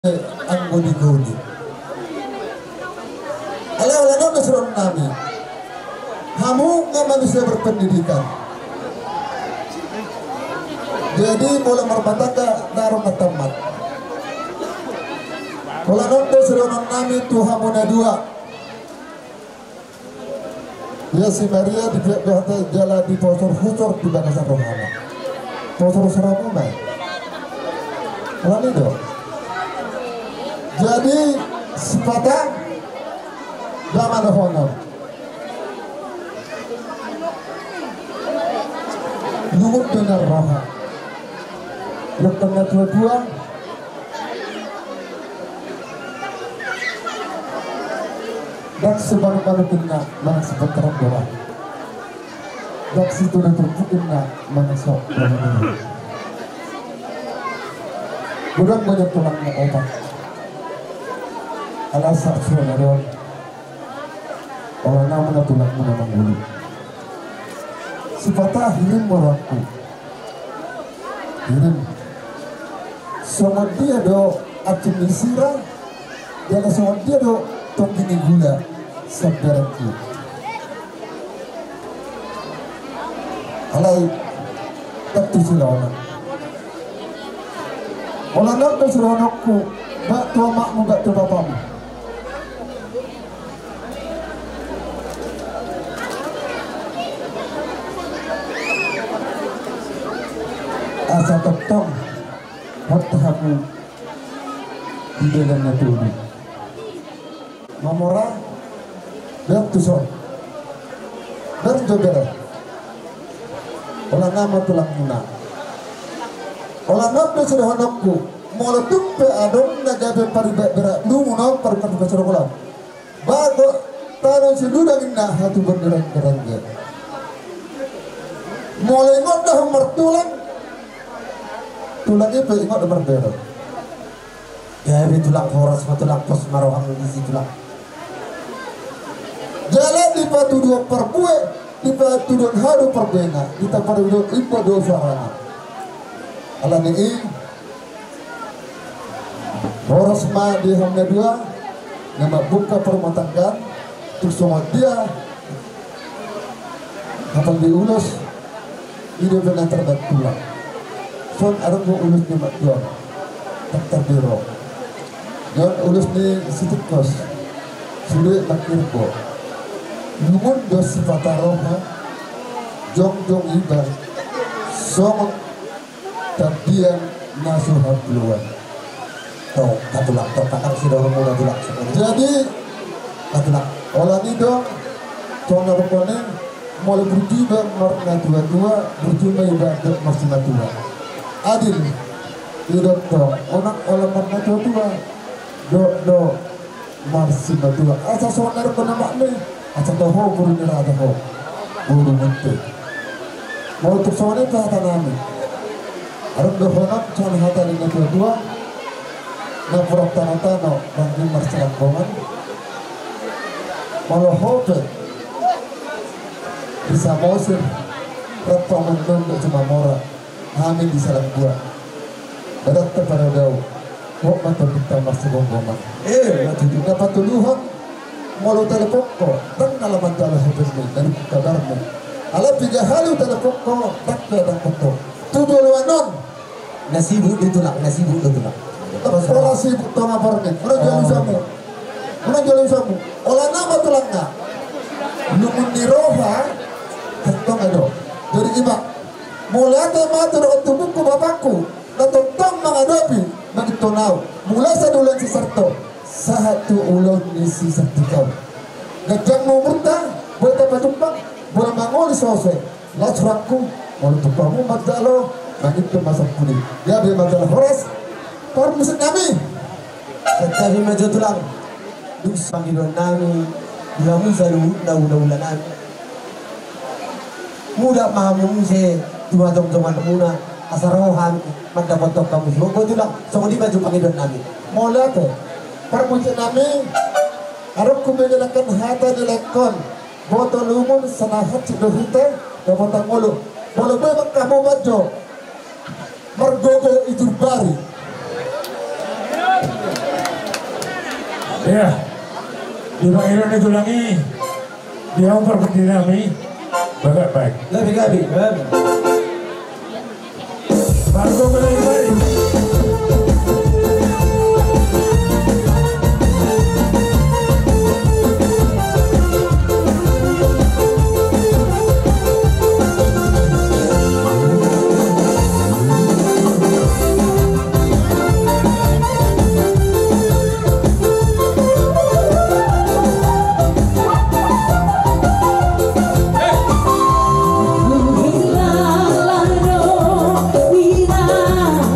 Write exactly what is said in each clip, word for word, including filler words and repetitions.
ang guni-guni. Ala-ala na nasuron namin. Kamu nga manusia berpendidikan. Jadi mulai merbataka narong natamat. Mula nonto suronan nami Tuhan muna dua. Ya si Maria di pihak pihak jalan di posor husor di bangsa rohana. Posor seramu mai. Mulai dong. Jadi sifatnya zaman honor. Lumut dengan roha. Yang dua-dua dan sebaru-baru kena mana sebentar doang. Dan situ dan terpukina mana sok. Bukan banyak tulangnya obat. Alasan suara doang. Orang nama tulang mana mengguli. Sifatnya hirim morangku. Hirim. Sama dia do acim misira. Dia sama dia do tonggini gula. Sabdaranku. Alai tentu silona. Olah nak bersilonokku. Bak tua makmu, bak tua bapamu. Asa tetap hati-hati di dalamnya tubuh. Mamora dan tusor dan jogera. Olah nama tulang muna. Olah nama sudah honokku. Mula tumpe adong na gabe paribak berak lumu na parkan ke serokola. Bago tanong si dudang inna hatu berderang-derang dia. Mulai ngodah mertulang. Tulangnya pe ingat berbeda. Ya ini tulang horas, tulang pos marohang isi tulang. Jalan di batu dua perbuat, di batu dua haru perbena, di tapar dua ibu dua sarana. Alam ini horas ma di hamil dua, nama buka permatangkan, terus sama dia, apa diulus, ini benar terdapat tulang. Son arang mo ulus ni Matyon Doktor Biro yon ulus ni Sitikos sulit makirko lumun dos sifataroha jong jong ibar song tabian nasuhat luan tau katulak tau kakak si dorong muda tulak jadi katulak olah ni dong tong narukonin mulai berjumpa marna dua-dua berjumpa ibadat masih tua adil idot do onak olah marna tua-tua do do marsi tua asa sonar kena makne asa toho buru nira ada ho buru mente mau untuk soalnya itu hata nami arang do honak cuman hata lima tua-tua na purok tanah-tanah bangin marsi langkongan malah hope bisa mosir retongan untuk cuma mora amin di salam gua dadat kepada dau kok mata kita masih gonggongan eh mati juga patuluhan malu telepon ko dan alaman tala hubungi dari kabarmu ala tiga halu telepon ko tak datang foto tujuh lawanon nasibu ditulak nasibu ditulak terus olah sibuk tong apartemen mana jalan samu mana jalan samu olah nama tulangnya lumun niroha ketong ado dari iba mulai ada mata dengan tubuhku bapakku dan tentang menghadapi begitu nau mulai saya ulang seserto satu ulang misi satu kau gajang mau murta boleh tempat tumpang boleh mangoli sosok lacuraku boleh tumpangmu madalo begitu masa kuning ya biar madalo horas par musim kami tetapi maju tulang dus panggilan nami dia musalu daun-daunan muda mahamu se dua dong-dongan muna asarohan magdapotok kamu sih kau tulang so di baju panggilan nami mola tuh permuji nami arab kumengelakan hata dilekon botol umum sanahat cidohite dan botol mulu bolu bebek kamu baju mergogo itu bari Ya, di panggilan itu lagi dia memperpenting kami bagai baik. Lebih gabi. Marco baik-baik. Bila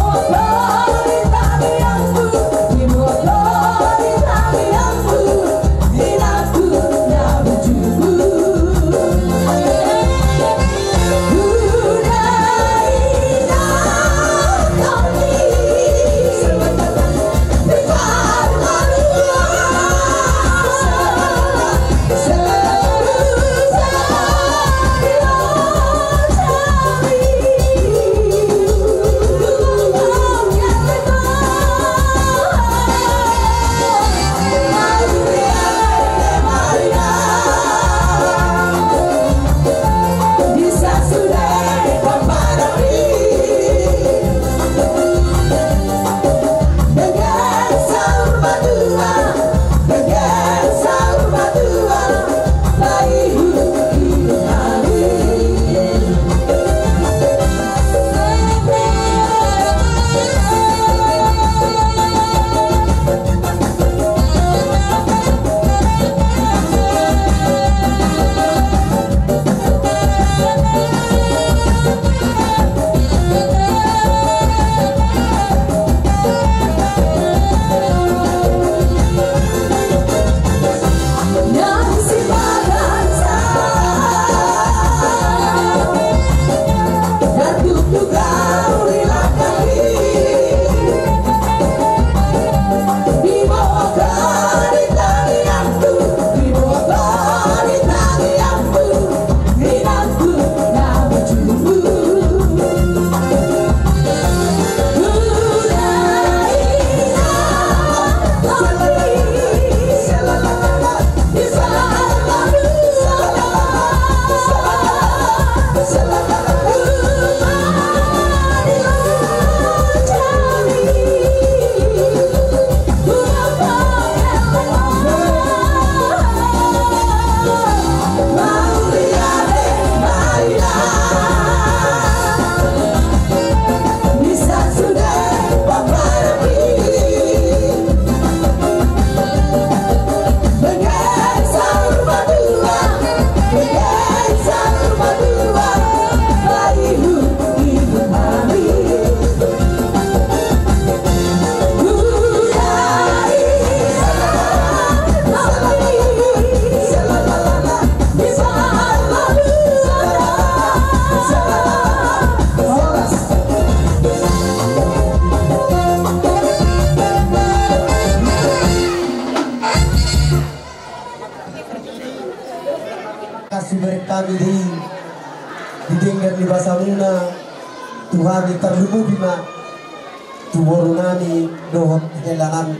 Kasih kami di didengar di bahasa Muna Tuhan terlumu bima tuworo nami dohot helanan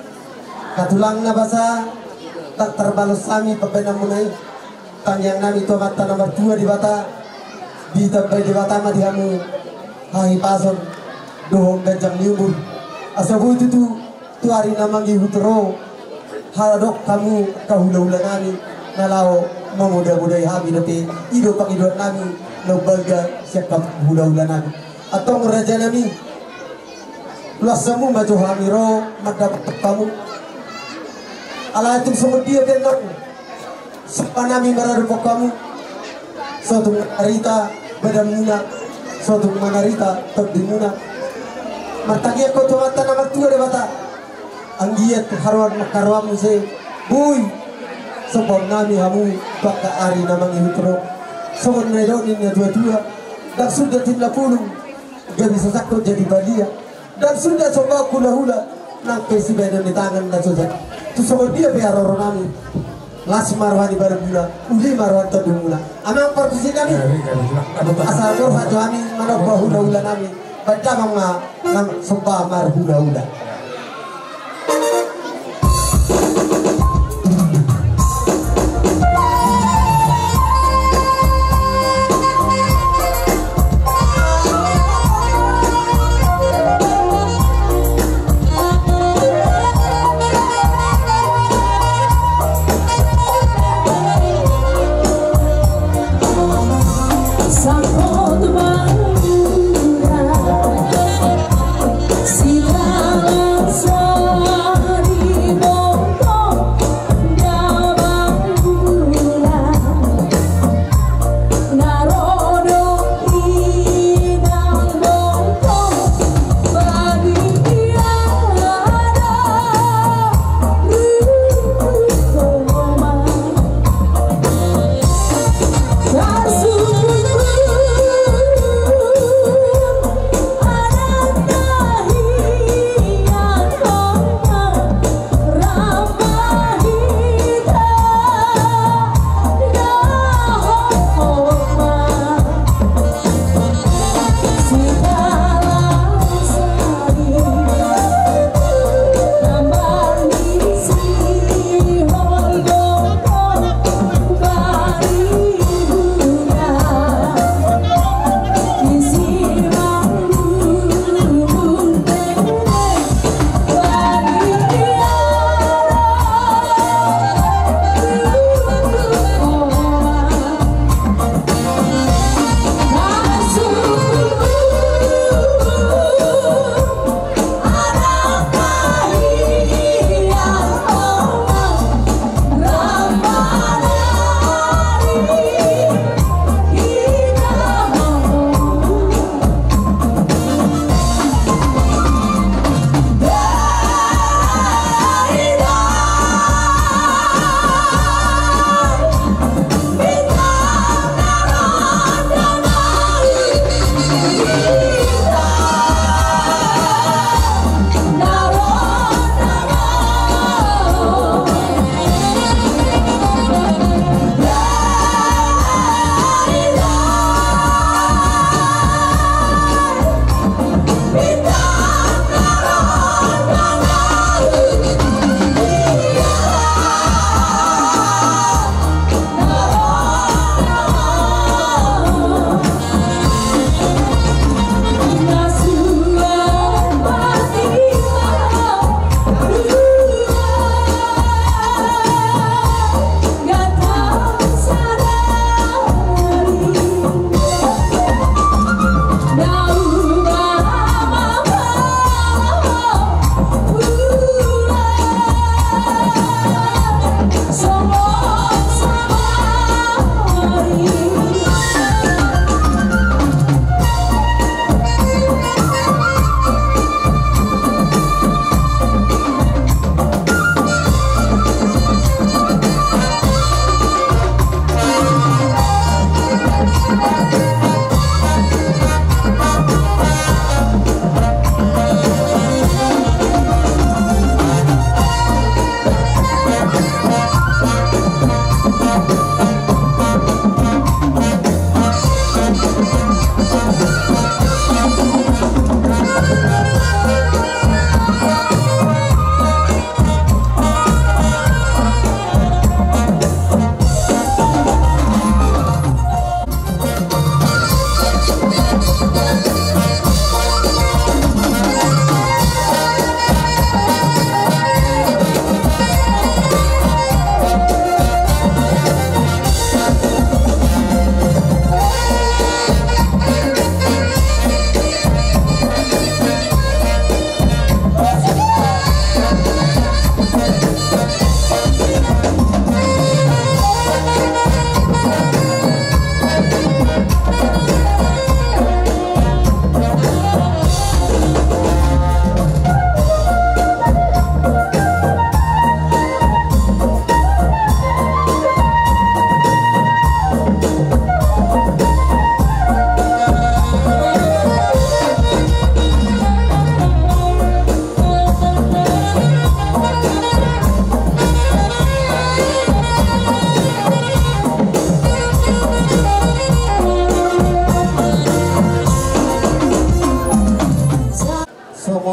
katulang na basa tak terbalos kami pepena munai tangyang nami to mata nomor dua di bata di tabay di bata ma dihamu hahi pason dohong gajang liubur asabu itu tu tuari namang ihutro haradok kamu kahula-hula nami nalao memudah-mudahi kami nanti hidup panghidup nami no balga siapa hula-hula nami atau raja nami luas semu maju kami ro madapat kamu ala itu semua dia tenang siapa nami meradupok kamu suatu manarita badamuna suatu manarita terdimuna martagi aku tuh mata nama tua debata anggiat harwan makarwamu se buy sebab nami hamu baka ari namang ihutro sogon medonin ya dua-dua dan sudah timlah pulung gak bisa sakit jadi balia dan sudah coba hula-hula nang pesi badan di tangan dan sudah tu sogon dia biar orang nami las marwani baru gula uli marwan terdumula amang perkusi kami asal korfa joami manok hula-hula nami baca mga nang sumpah mar hula-hula. Sila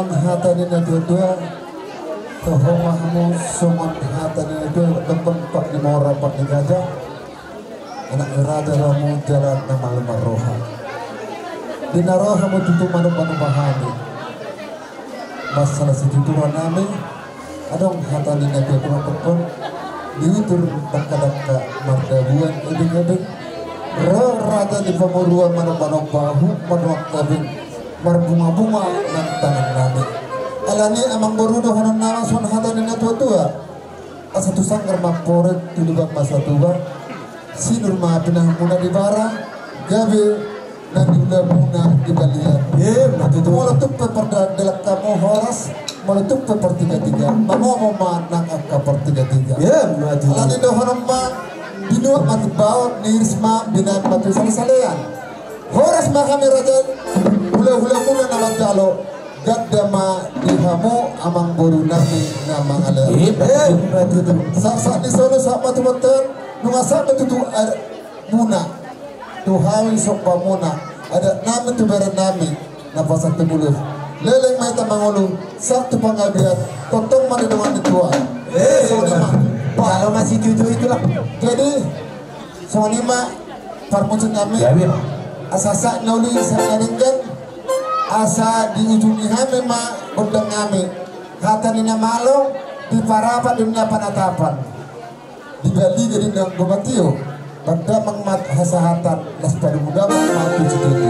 amang hata ni na dua-dua toho mahamu suman hata ni na dua depan pak di mora pak di gajah anak raja ramu jalan nama lemah roha di naroha mu tutup manu-manu bahani masalah sejuturan nami adong hata ni na dua dua pun diutur takka-takka mardabuan eding-eding raja di pemuruan manu-manu bahu manu kabin berbunga-bunga dan tangan nami alani amang borudo hanan nama son hata nina tua-tua asatu sanggar maporet tulubak masa tua sinur ma pinah muna di bara gabe dan diulah muna di balian ye matutu meletup peperda delak kamu horas meletup pepertiga-tiga mamomo ma nang akka pertiga-tiga ye matutu alani do hanan ma dinuak mati baut nirisma binat matu sale-salean horas ma kami raja hula-hula muna nama jalo gadama dihamu amang boru nami namang ala eh saat di solo saat matu betul nungasa betutu ar muna tuhawi sokpa muna ada nami tu beren nami napasak tebuluh leleng mai tamangolu satu pangabiat totong mana dengan ditua eh kalau masih tujuh itulah jadi sonima parmucun kami asasa nauli sangaringkan asa di ujung ihame ma undang kami kata nina malo di parapat dunia panatapan di Bali jadi nang gomatio pada mengmat hasahatan las pada muda mati sedih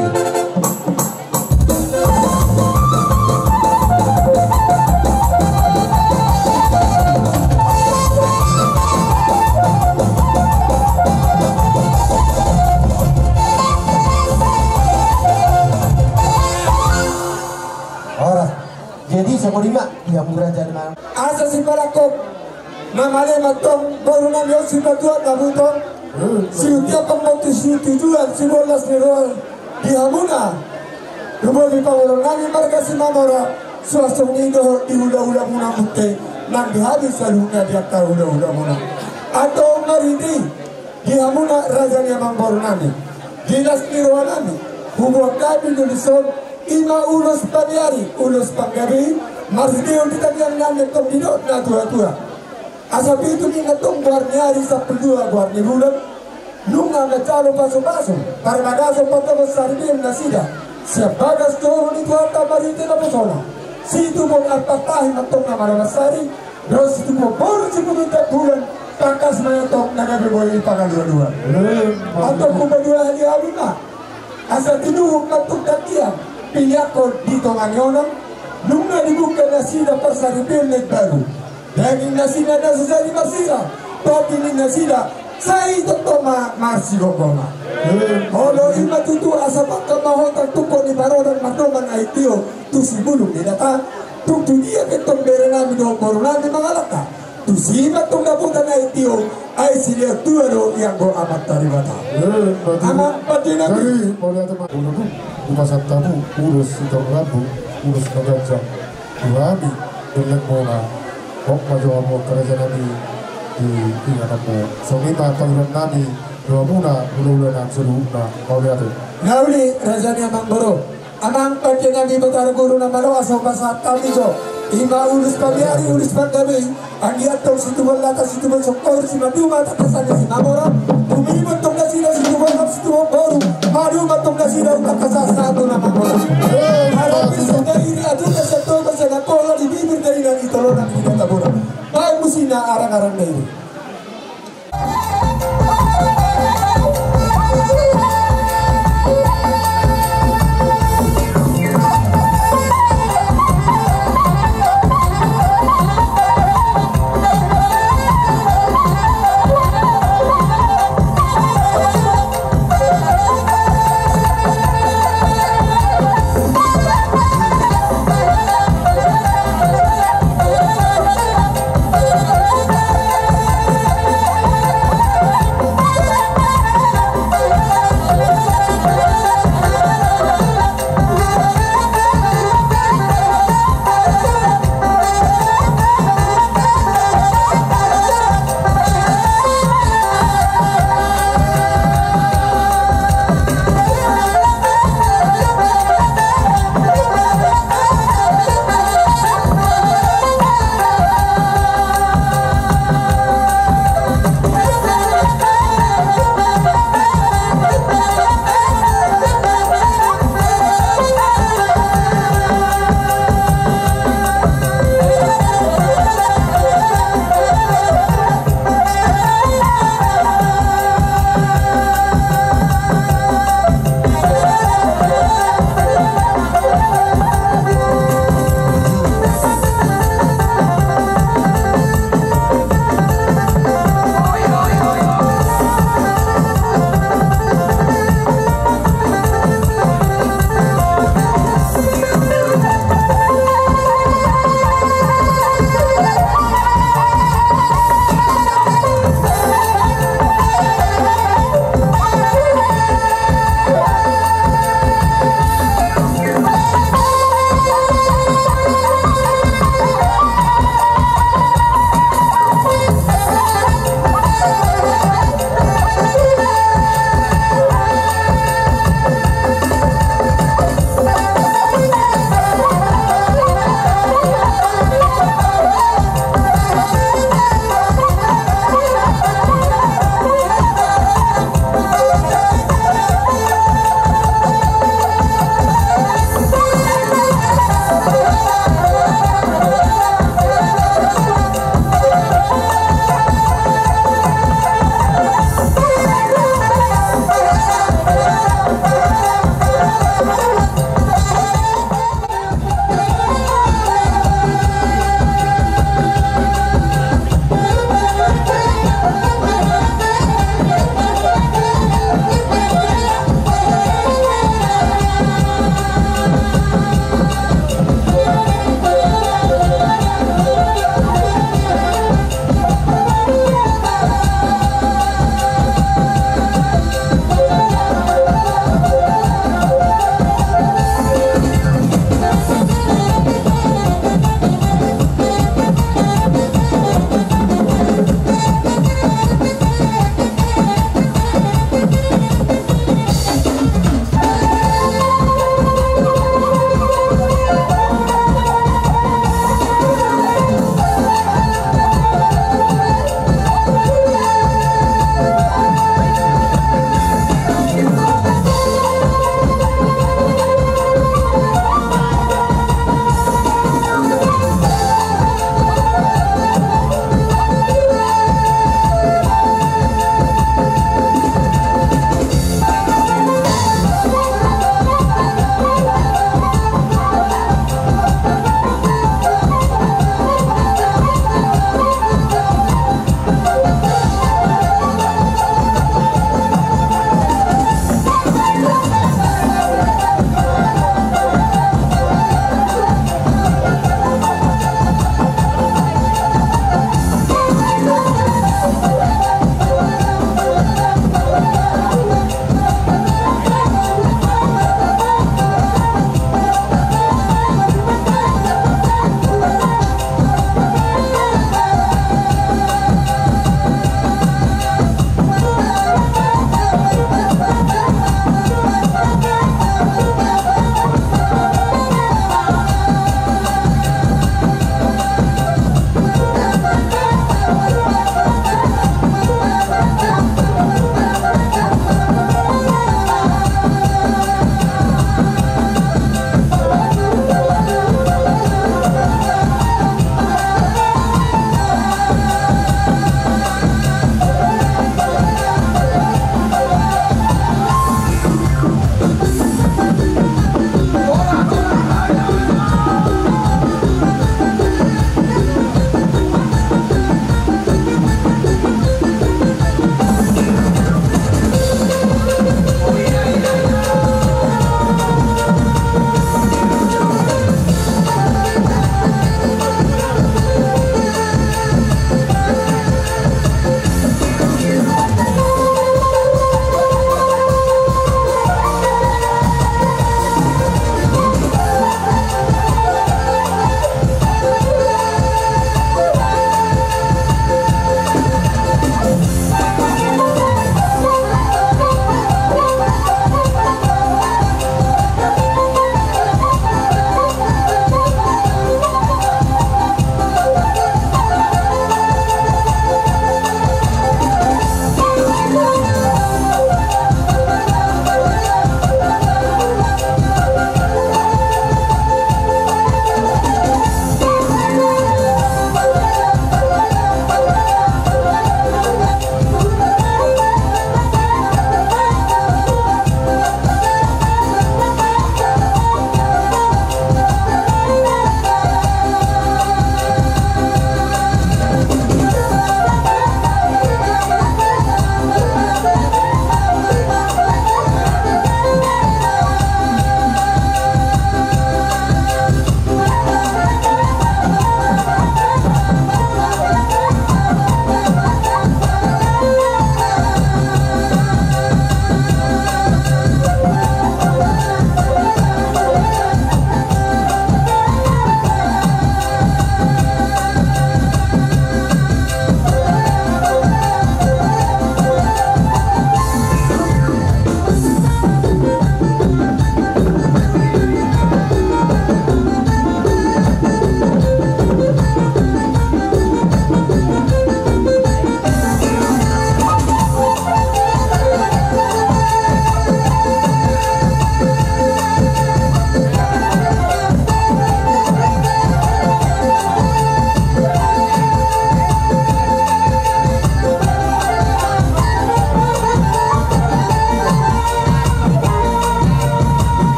jadi sama lima yang berajan mana asa si parakop namanya matong baru nanya si batuan nabutong si utia pembantu si tujuan si bolas nirol di hamuna rumah di pawang nani mereka si mamora suasung nido di ula-ula muna mute nang di habis salungnya di akar ula-ula muna atau maridi di hamuna rajanya mang baru nani dinas nirol nani hubungan kami nulisan ima ulus paniari, ulus panggabi, masih dia kita yang nanya komdino na tua-tua. Asal itu kita tong guarniari sa pendua guarni bulan, nunga na calo paso-paso, para magaso pada besar dia nasida. Siap bagas turun itu harta marite na pesona. Situ pun apatahin na tong na marabasari, terus itu pun baru seputar bulan, pakas mayatong nagabi boleh pakai dua-dua. Atau kubadua hari-hari na, asal tinuhuk na tong katian. Pinyakol dito nganyonong nung nalibuka na sila persaripin baru daging na sila na sasali masira topinin na sila sa ito to ma marsigo goma olo ima tutu asa pagkamahotang tuko ni barodan madoman ay tiyo tu si bulong nilata tu tu dia ketong bere namin do boro namin mga lata tu si ima tong nabutan ay tiyo ay sila tuwaro yang go amat taribata ama pati namin boleh teman dulu rumah tamu urus itu rabu urus kerja kami dengan bola kok maju mau kerja nabi di di anakmu sonita panggilan nabi dua muna ulu-ulu nang seluruhna kau lihat itu nauli rajanya mang boro amang pati nabi betara guru nama lo asal pasat kami jo ima urus paliari urus panggabi angiat tau situ balata situ besokor si madu mata kasane si namora bumi bentuk nasi nasi situ balap situ baru madu bentuk nasi nasi kasar satu nama bola harap bisa dari ini adu keseto kesana kola di bibir dari nani tolong nanti kita bola baik musina arang-arang ini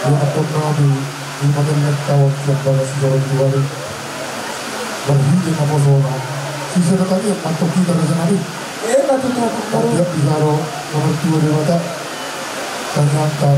yang akan kami lima menit tahun yang balas sejarah diwali berhenti nama zona sisa katanya untuk kita Raja Nabi Eh, batu tu baru. Dia Pizarro nomor dua di mata ternyata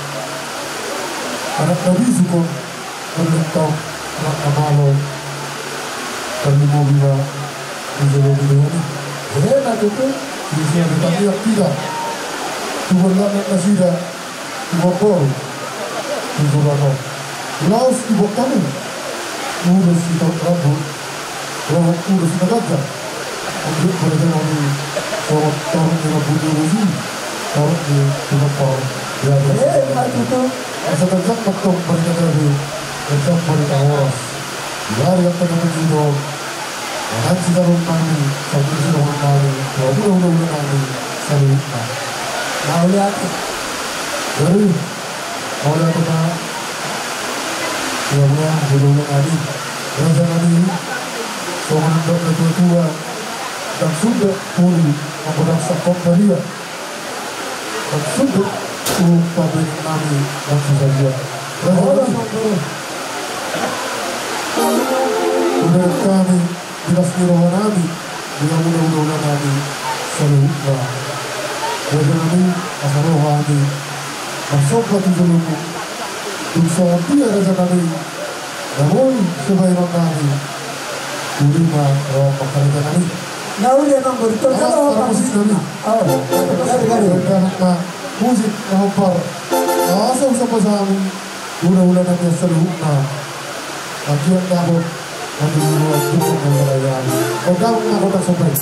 anak Nabi Sukun berlentang anak Amalo terlimo bila menjadi video ini Eh, batu tu. di sini ada tiap tiga Tuhan anak Nasida Tuhan Bor Tuhan Rano Laos Ibu Kamu Urus kita Rabu Laos Urus Nagaja untuk mereka kami Orang tahun yang Rabu Urus Tahun di Tuhan Bor Eh, batu tu. Asa terjak maktong mereka dari terjak mereka horas dari yang tengah menjino dan kita kami satu sisi kami walaupun udah-udah kami selalu Mau lihat. dari oleh kita mudah-mudahan udah-udah kami Raja Nabi seorang dokter tua dan sudah pulih membedak sakop dia dan sudah untuk pabrik kami langsung saja Raja Nabi menurut kami jelas di roh Nabi dengan mudah-mudahan kami selalu Raja Nabi asal roh Nabi masuk ke tujuanmu dosa dia Raja Nabi namun sebaiknya kami terima roh Raja Nabi Naul yang nombor itu kalau para musik kami Oh, gari-gari. karena musik hampar asal sama-sama mudah-mudahan kami selalu Akhirnya dapat menurut dukung kemerayaan. Kodam Kota Sopai.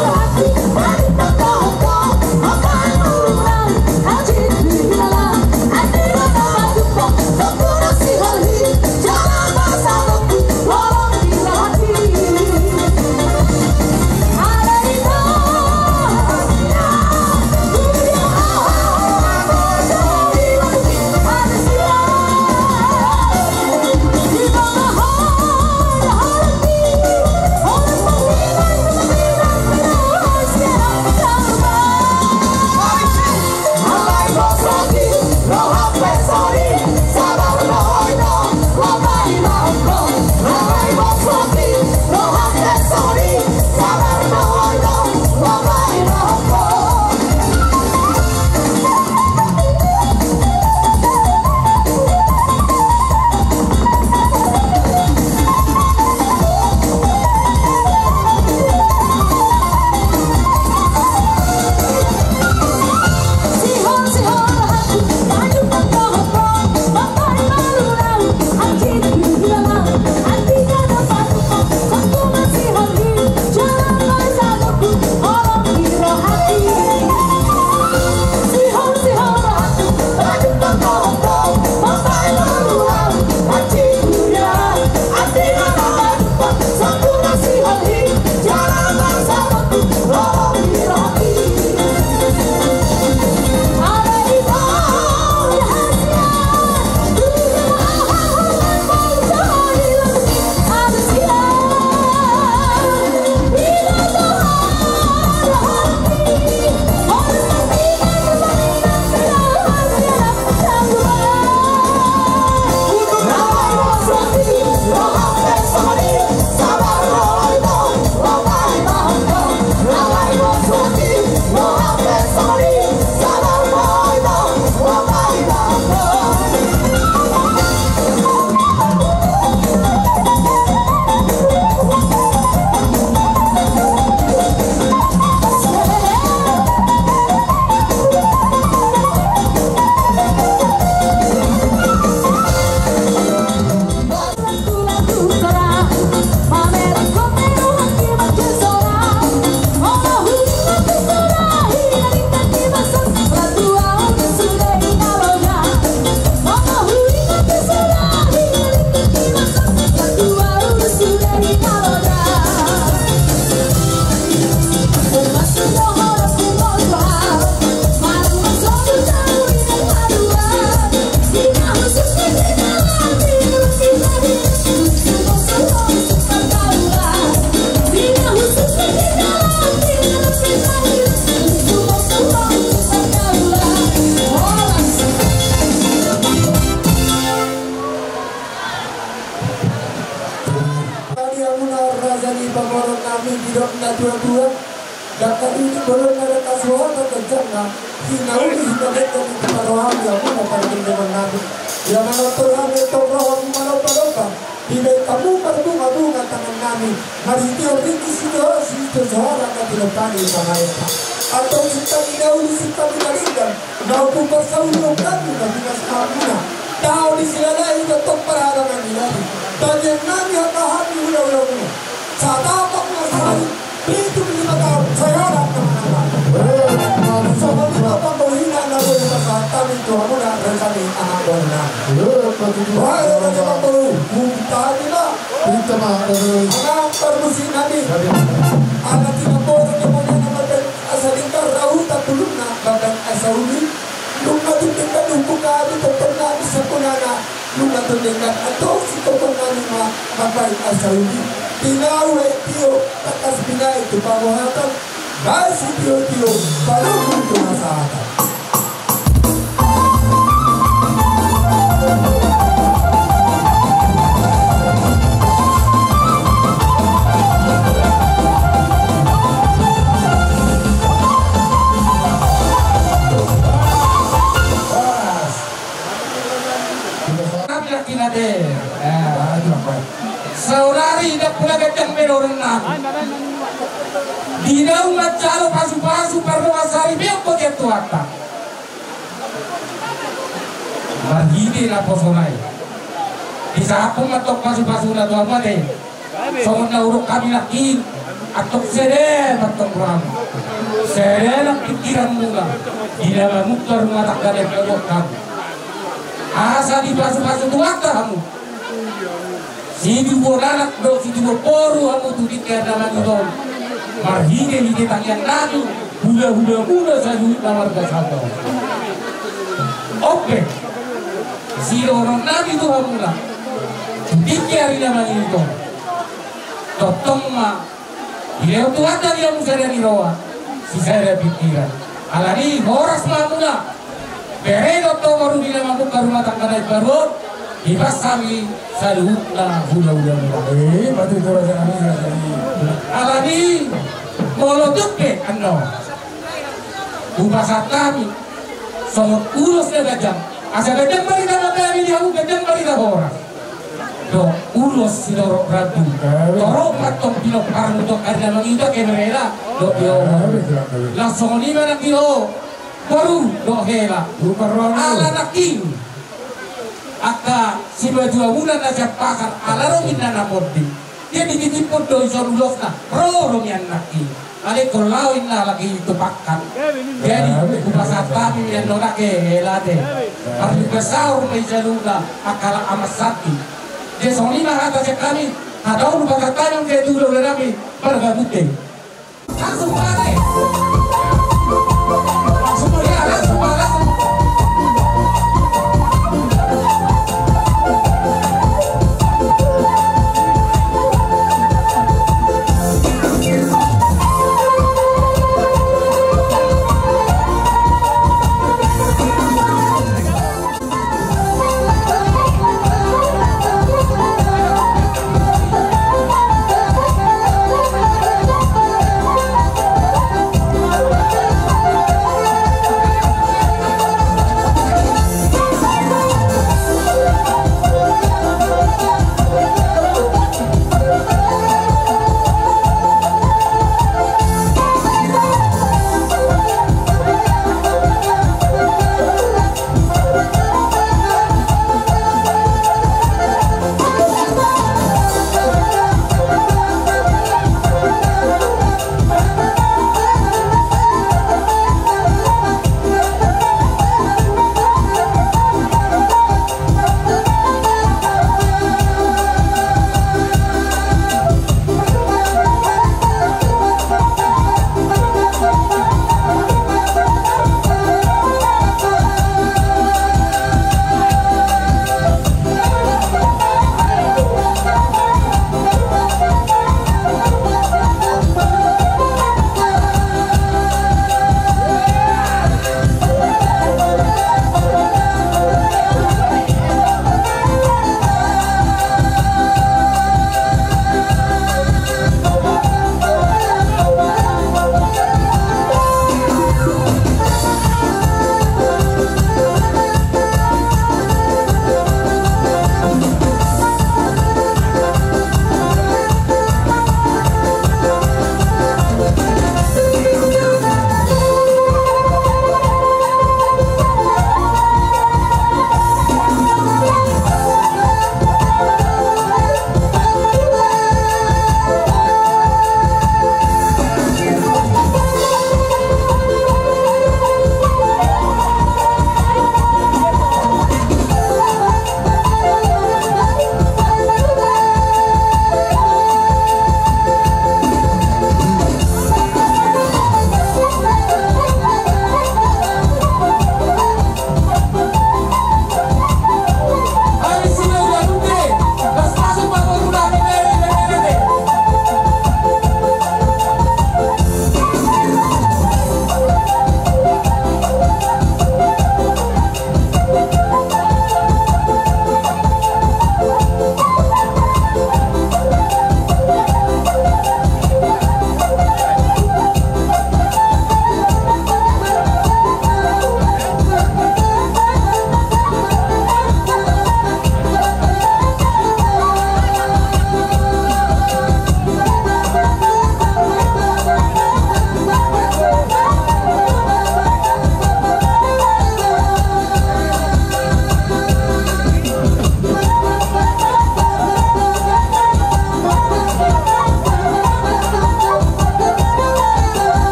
Hãy subscribe cho kênh Ghiền Mì Gõ để không bỏ lỡ kami tidak na dua-dua dan kali ini belum ada kasuhan atau jangan hinauli hinauli kami keparohan yang mana pada dengan nabi yang mana Tuhan itu roh mana pada tidak kamu berbunga-bunga tangan kami hari ini orang ini sudah sudah seorang yang tidak tani sama mereka atau kita dahulu kita mengalihkan maupun bersaulah kami dan dengan sahamuna tahu di sini itu tempat ada yang dilari dan yang kami akan hati ulang-ulang saat apa masalah itu lima tahun saya orang teman-teman sama lima tahun berhina lalu lima tahun itu aku nak rencana anak benar wahai orang yang baru minta bila minta maaf anak permusim nabi anak tidak boleh kemudian nama asal ingkar rahu tak belum nak badan asal uli lunga tuntingkan hukum kami terpernah sekunana lunga tuntingkan atau si kepentingan lima makai asal uli tinawe tio takas binai itu pamohatan basi tio tio kalau untuk masyarakat saudari dak pula gajang orang nam dinau macalo pasu-pasu perlu asari biang bagian tuata marhini na posonai bisa aku matok pasu-pasu na tuan made so na uruk kami laki atok sere matok ram sere nak pikiran mula dina mamukar matak gade pelok kamu asa di pasu-pasu tuata kamu Sidi boranak do sidi boporu hamu tu di kerana manidon. Marhine di tangian nadu hula-hula muda saju namar gasata. Oke. Si orang nabi tu hamula. Di kerana manidon. Totong ma. Dia tu ada dia musada di roa. Si saya pikiran. Alani horas mamula. Bere do to baru bila mampu ke rumah tangga naik baru. Ibas kami saluhna hula-hula eh batu itu rasa kami alani molotov ke ano ubasat kami somot ulos na gajang asa gajang marita kami di aku gajang marita horas do ulos sinoro radu toro matong pinok parang untuk karena mengita ke mereka do yo langsung lima nak yo baru do hela ala naking aka si baju amunan aja pasar alaro minna napodi dia dititipun do isorulofna roro mian naki ale kalau inna lagi itu pakan jadi pasar kami yang nona ke elade harus besar mai jalula akala amasati dia sonima kata kami ada orang pasar kami yang dulu kami pergabute langsung pakai langsung ya langsung langsung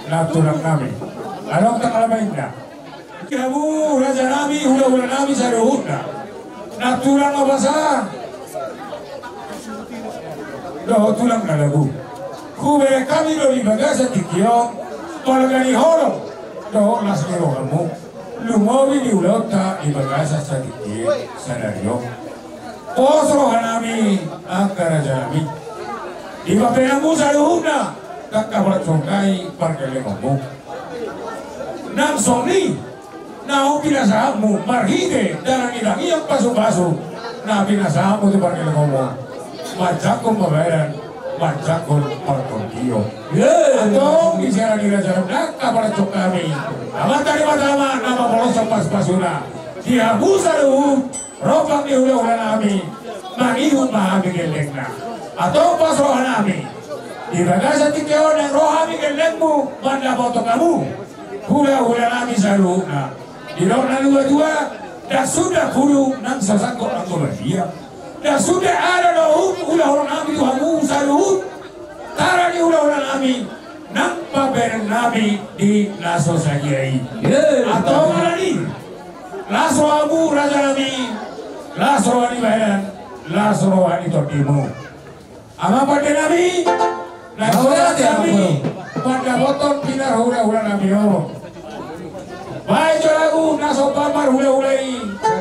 natulang namin. Anong takalabain na? Kinabu, raja namin, hula-hula namin sa luhod na. Natulang mabasa. Doho tulang nalagu. Kubere kami lo ibaga sa tikyong, palagani horong. Doho las niro kamu. Lumowi di ulota ibaga sa tikyong senaryo. Posro hanami ang karaja namin. Iba penamu sa luhod na. Kakabalat songkai parkalengommu. Nang somni, na pinasamu marhide dalam ilang iyang paso-paso na pinasamu di parkalengommu. Majakon pembayaran, majakon perkondio. Atau bicara di raja nak kabalat sok kami. Amat dari pertama nama polosok pas-pasuna. Dia busa luhud, ropang di hula-hula nami, mangihum mahami gelengna. Atau pas roh nami. Di bagasa tikeo ng rohami gelengmu manda foto kamu hula-hula nami sa luhuna di roh na dua-dua dan sudah kudu nang sasangkot ng kumadia dan sudah ada roh hula-hula nami tuhamu sa luhut tara ni hula-hula nami nang pabereng nami di laso sa kiai atau mana ni laso amu raja nami laso ani bayan laso ani totimu ama pada nami nah, kami pada botol pinar hula-hula nami oh. Baik lagu naso pamar hula-hula ini.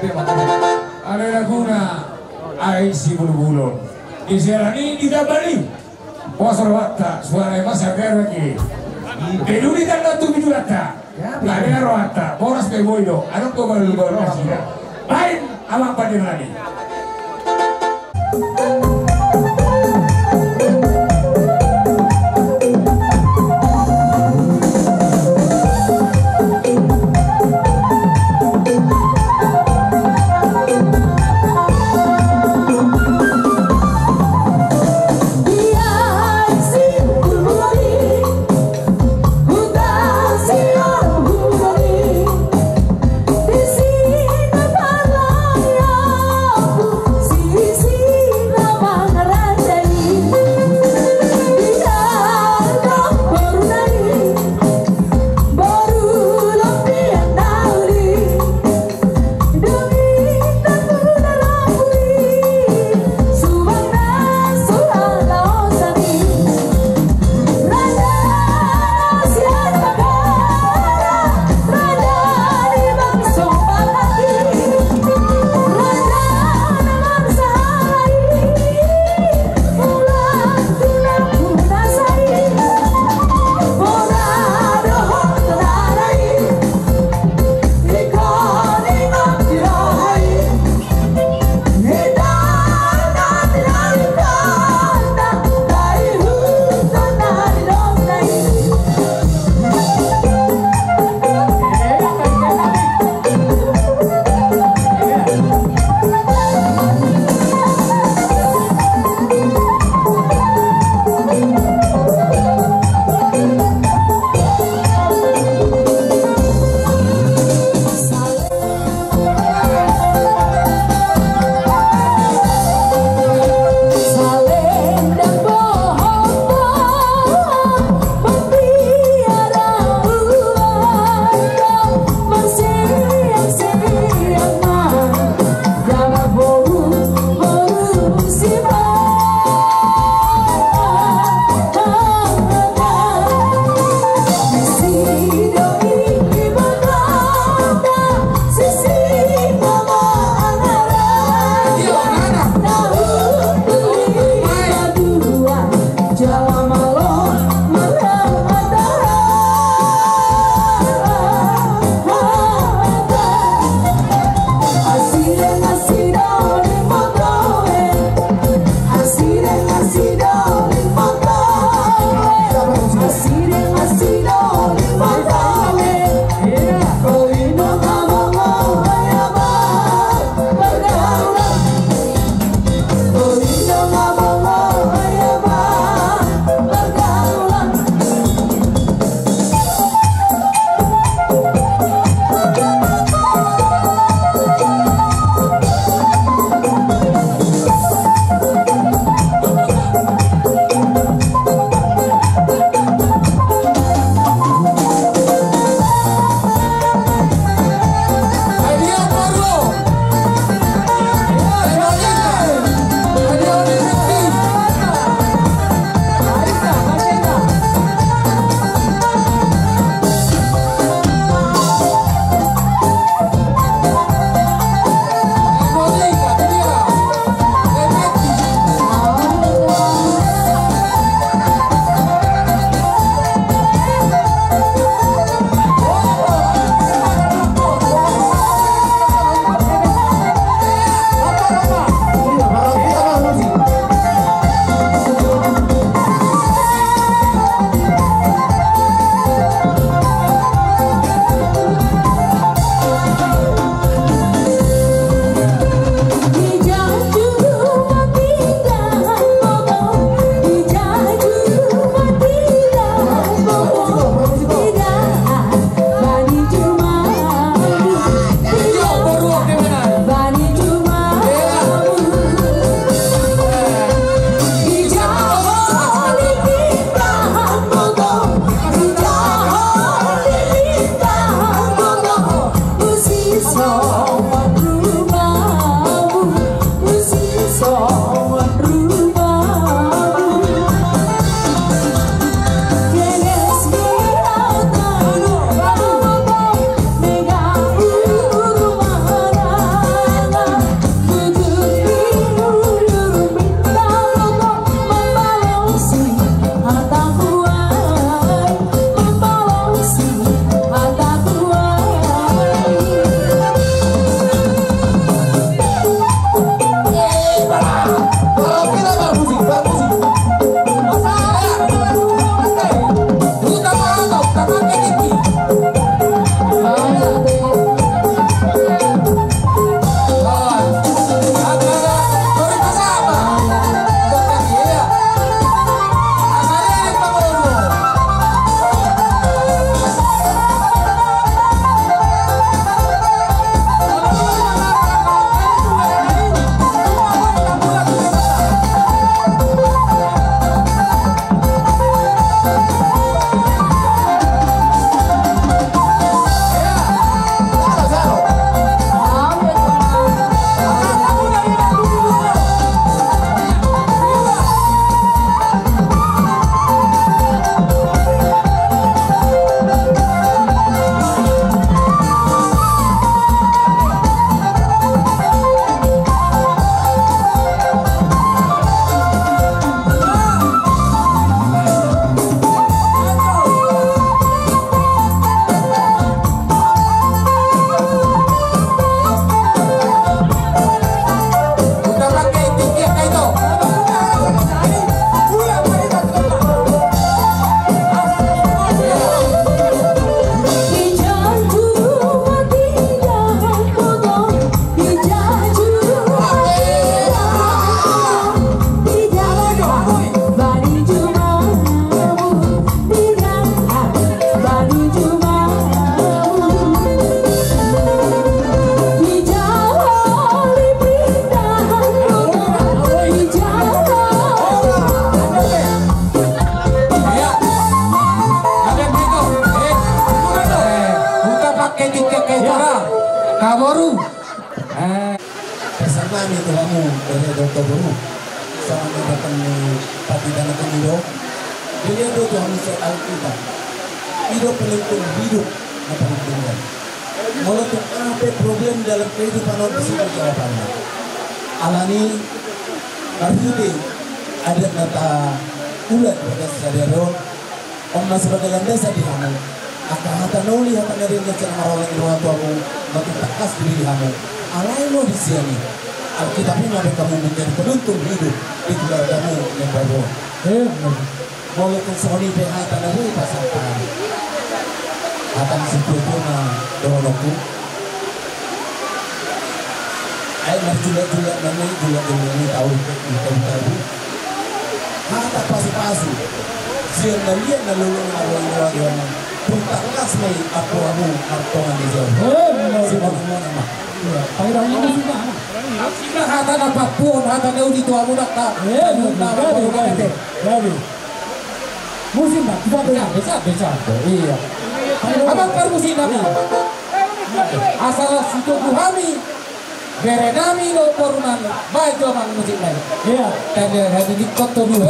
Ada lagu na ai si bulu-bulu. Di serani tidak balik. Posor wakta suara mas agar lagi. Peduli tanda tu bidulata. Ada rohata. Boras beboido. Ada tu baru-baru kasih. Baik amak pada nani. Sisi nama Kaboru. Eh, bersama nih kamu dari dokter Boru sama datang di Pati Dana Kemido. Beliau itu Tuhan Musa Alkitab. Hidup pelengkung hidup apa yang Walaupun apa problem dalam kehidupan orang di sini jawabannya. Alani Arhudi ada kata ulat pada sadaro om sebagai landasan di kamu. Akan hata noli hata dari ngecer orang orang tuamu makin takas diri kamu. Alai lo di sini. Alkitab ini ada kamu menjadi penuntun hidup di keluargamu yang baru. Eh, walaupun soni hata noli pasangan. Akan sempurna donoku. Ay marjula-jula nani jula-jula ni tahu tahu tahu. Hata pasu-pasu. Siang nalian nalulung awal-awal yang puntakas may ako anu kartongan di jauh. Semua semua nama. Pangrang ini sudah. Sudah hata na papuon hata na uli tua mo nakta. Eh, na baru kate. Baru. Musim na kita beca beca beca. Iya. Abang permusim kami. Asal sudah kuhami. Berenami lo porunan baju mang musik lain. Iya. Tadi ada di kota dulu.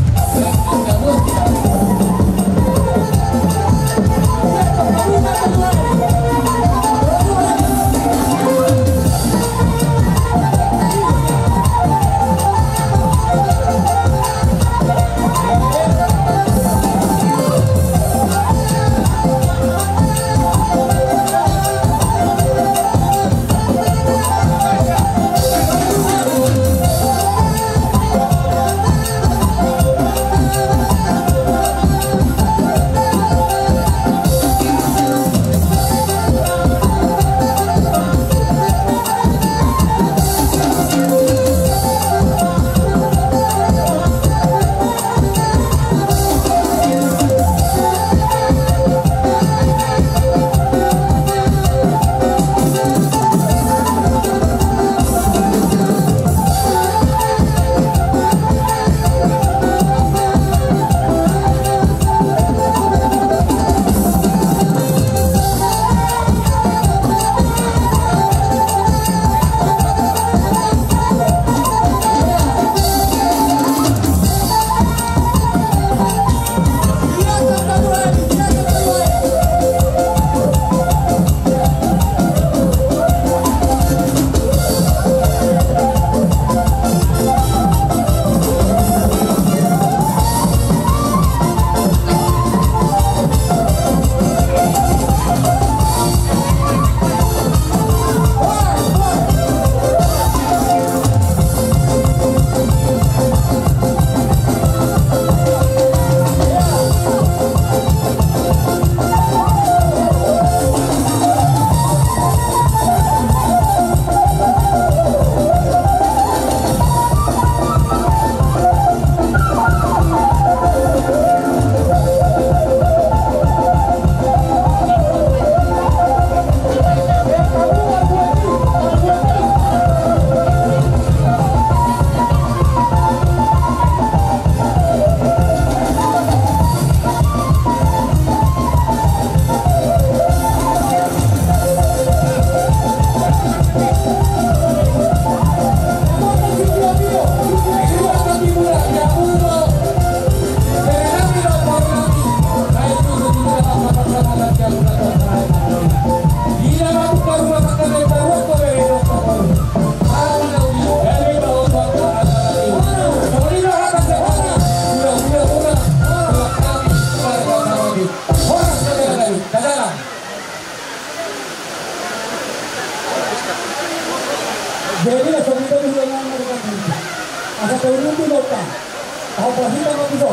Jadi lah kita juga mengamalkan itu. Ada turun di lautan. Apa sih yang bisa?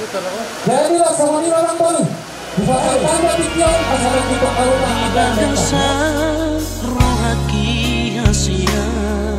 Jadi lah sama ni orang baru. Bisa sampai pikiran asal kita kalau nak ada. Rohaki hasia.